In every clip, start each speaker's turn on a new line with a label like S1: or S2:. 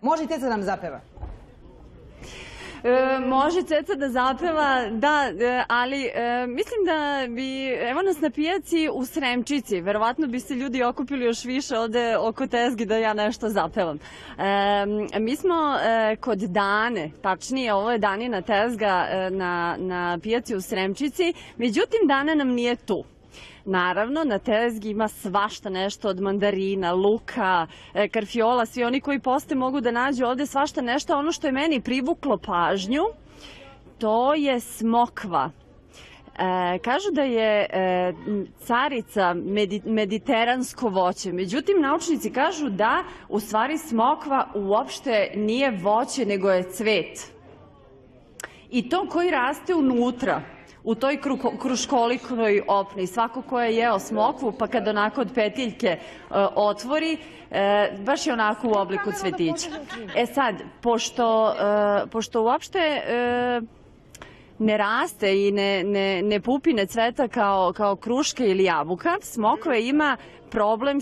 S1: Može i Ceca da nam zapeva?
S2: Može Ceca da zapeva, da, ali mislim da bi, evo nas na pijaci u Sremčici, verovatno bi se ljudi okupili još više ovde oko tezgi da ja nešto zapevam. Mi smo kod Dane, tačnije ovo je Danina tezga na pijaci u Sremčici, međutim Dana nam nije tu. Naravno, na tezgi ima svašta nešto od mandarina, luka, karfiola, svi oni koji poste mogu da nađu ovde svašta nešto. Ono što je meni privuklo pažnju, to je smokva. Kažu da je carica mediteransko voće, međutim naučnici kažu da u stvari smokva uopšte nije voće nego je cvet. I to koji raste unutra, u toj kruškoliknoj opni. Svako ko je jeo smokvu, pa kad onako od petiljke otvori, baš je onako u obliku cvetića. E sad, pošto uopšte ne raste i ne pupi cveta kao kruška ili jabuka, smokva ima problem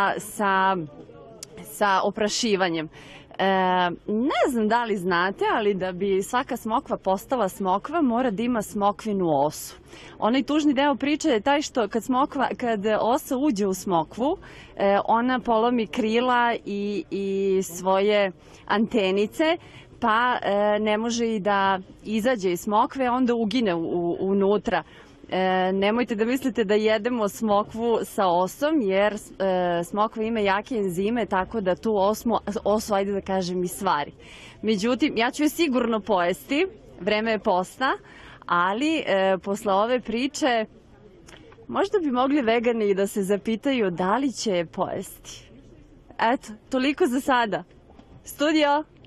S2: sa oprašivanjem. Ne znam da li znate, ali da bi svaka smokva postala smokva mora da ima smokvinu osu. Onaj tužni deo priče je taj što kad osa uđe u smokvu, ona polomi krila i svoje antenice, pa ne može i da izađe iz smokve, onda ugine unutra. Nemojte da mislite da jedemo smokvu sa osom, jer smokva ima jake enzime, tako da tu osu, ajde da kažem, i stvari. Međutim, ja ću je sigurno pojesti, vreme je posta, ali posle ove priče možda bi mogli vegani da se zapitaju da li će je pojesti. Eto, toliko za sada. Studio!